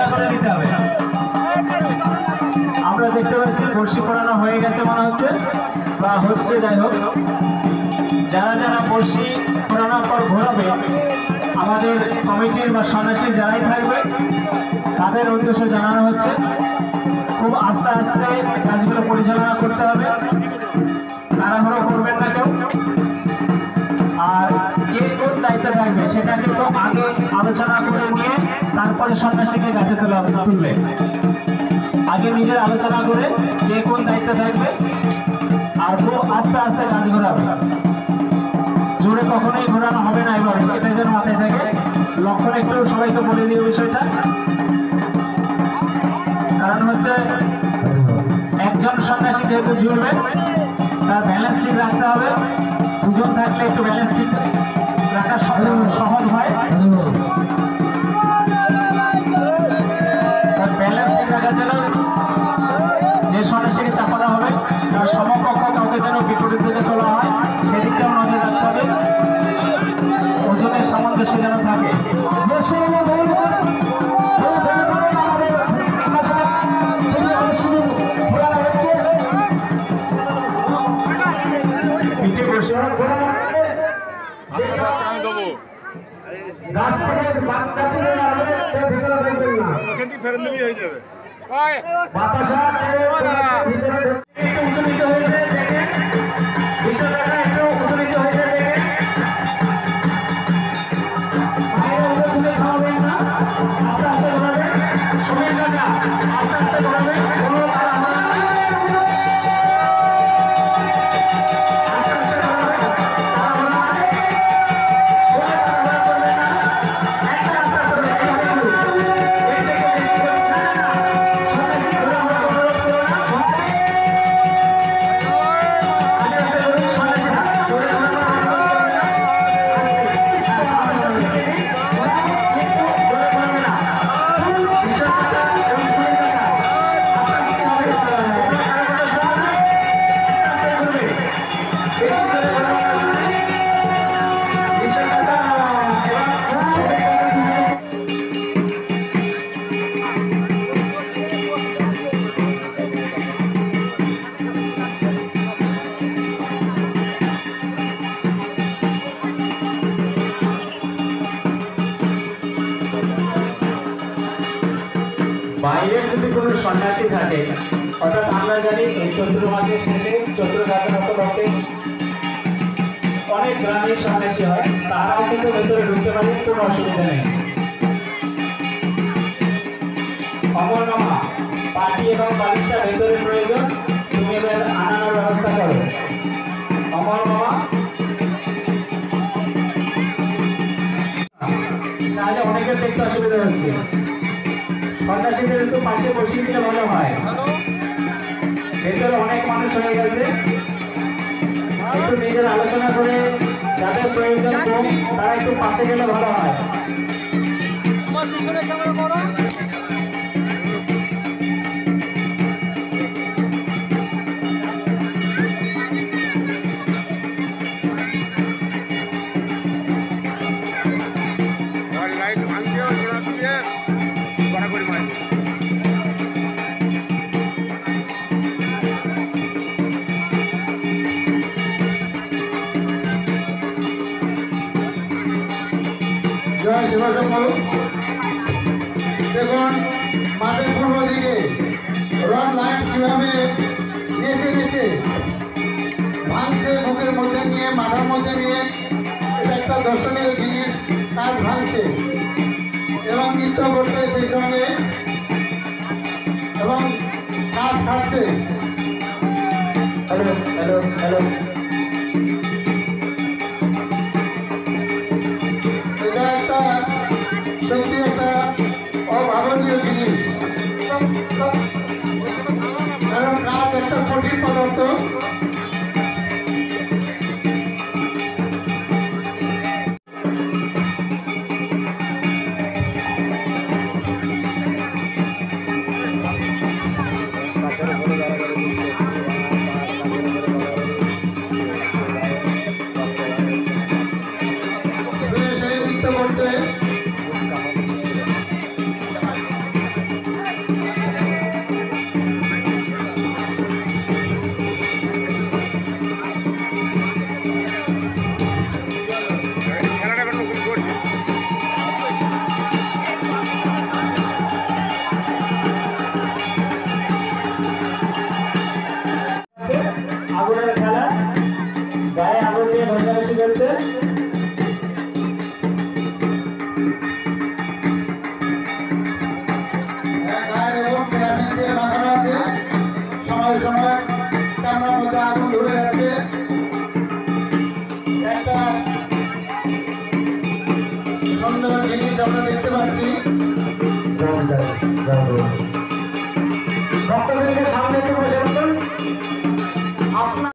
আলোচনা করে নিতে হবে। আমরা দেখতে পাচ্ছি বর্ষি পড়ানো হয়ে গেছে মনে হচ্ছে বা হচ্ছে। যাই হোক, যারা যারা বর্ষি পড়ানোর পর ঘোরাবে, আমাদের কমিটির বা সন্ন্যাসী যারাই থাকবে তাদের উদ্দেশ্যে জানানো হচ্ছে খুব আস্তে আস্তে কাজগুলো পরিচালনা করতে হবে, তাড়াহুড়ো করবেন না কেউ। আর কে কোন দায়িত্বে থাকবে সেটা কিন্তু আগে আলোচনা করে নিয়ে তারপরে সন্ন্যাসীকে গাছে তুলবে। আগে নিজের আলোচনা করে কে কোন দায়িত্বে থাকবে আর খুব আস্তে আস্তে কাজ ঘোরাবে। জোরে কখনোই ঘোরানো হবে না এবার, এটা যেন মাথায় থাকে। লক্ষণ একটু সবাইকে বলে দিও বিষয়টা। কারণ হচ্ছে একজন সন্ন্যাসী যেহেতু জুড়বে, তার ব্যালেন্স ঠিক রাখতে হবে। দুজন থাকলে একটু ব্যালেন্স ঠিক রাখা সহজ হয়। তার ব্যালেন্স ঠিক রাখার জন্য যে সন্ন্যাসীকে চাপানো হবে তার সমকক্ষ কাউকে যেন বিপরীত দিকে তোলা হয়, সেদিকটাও নজর রাখতে হবে। ওজনের সামঞ্জস্য যেন থাকে। বাইরে যদি কোনো সন্ন্যাসী থাকে, অর্থাৎ আমরা জানি এই চৈত্র মাসের শেষে চৈত্র যাত্রা উপলক্ষে অনেক গ্রামীণ সন্ন্যাসী হয়, তারাও কিন্তু ভেতরে ঢুকতে পারে, কোনো অসুবিধা নেই। অমর মামা পাটি এবং বালিশটা ভেতরে প্রয়োজন, তুমি এবার আনানোর ব্যবস্থা করো। অমর মামা তাহলে অনেকের দেখতে অসুবিধা হচ্ছে। সন্ন্যাসীদের একটু পাশে বসিয়ে দিলে ভালো হয়। ভেতরে অনেক মানুষ হয়ে গেছে, একটু নিজের আলোচনা করে যাদের প্রয়োজন কম তারা একটু পাশে গেলে ভালো হয়। দেখুন মাঠের পূর্ব দিকে রড লাইন কিভাবে নেচে নেচে ভাঙছে, বুকের মধ্যে নিয়ে মাথার মধ্যে নিয়ে, এটা একটা দর্শনীয় জিনিস। কাজ ভাঙছে এবং নৃত্য করছে সেই সঙ্গে, এবং কাজ খাচ্ছে। হ্যালো হ্যালো হ্যালো, এটা একটা সত্যি একটা অভাবনীয় জিনিস, কারণ কাজ একটা কঠিন পদার্থ। একটু বসে